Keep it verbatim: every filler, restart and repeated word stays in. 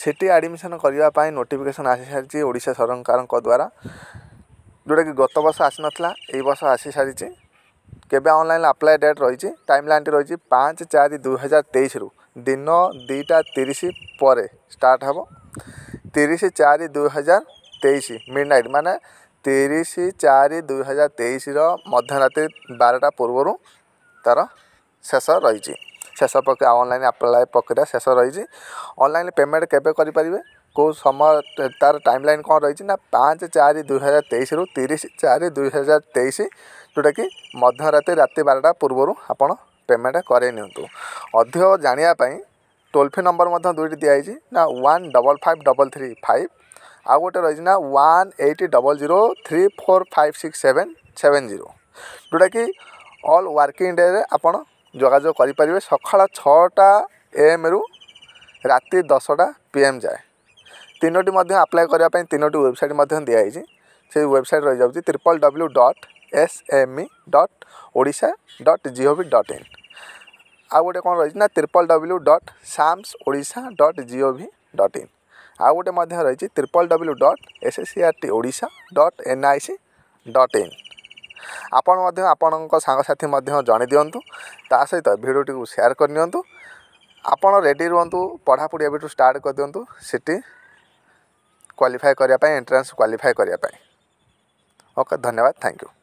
सेठी admission करने notification आसी सारी ओडिशा सरकार द्वारा जोटा कि गत वर्ष आसी नाला ये वर्ष आसी सारी केबे ऑनलाइन अप्लाई डेट रही टाइम लाइन रही पाँच चार दुई हजार तेईस रु दिन दुईटा तीस पर स्टार्ट हम तीस चार दुई हजार तेईस मिड नाइट माने तीस चार दुई हजार तेईस मध्यरात्रि बारटा पूर्व तार शेष रही शेष प्रक्रिया ऑनलाइन अप्लाई प्रक्रिया शेष रही ऑनलाइन पेमेंट केबे करें कौ समय तार टाइम लाइन कौन रही ना पाँच चार दुई हजार तेईस रु तीस चार दुई हजार तेईस जोटा कि मध्यरात्रि राति बारटा पूर्व आपण पेमेंट करे नियंतु अधिक जानापी टोल फ्री नंबर दुईटी दिखाई ना one double five double three five आउ गोटे रही ना one eight double zero three four five six seven seven zero जोटा कि ऑल वर्किंग डे रे आपण जोगाजोग करें सकाळ छटा एम रु राति दसटा पीएम जाए तीनोटी अप्लाई करने तीनोटी वेबसाइट दिखाई से वेबसाइट रही जाऊँगी triple W dot S M E dot Odisha dot G O V dot in आउ गोटे कौन रही ना triple W dot SAMS Odisha dot G O V dot in आउ गोटे रही triple W dot S S C R T Odisha dot N I C dot in आपण आपण सांगसाथी जन दिंतु ता सहित भिडियोटी को शेयर करनी आपण रेडी रुहतु पढ़ापढ़ी एवं स्टार्ट कर दिंतु सीटी क्वालिफाई करने एंट्रेंस क्वालिफाई करने ओके धन्यवाद थैंक यू।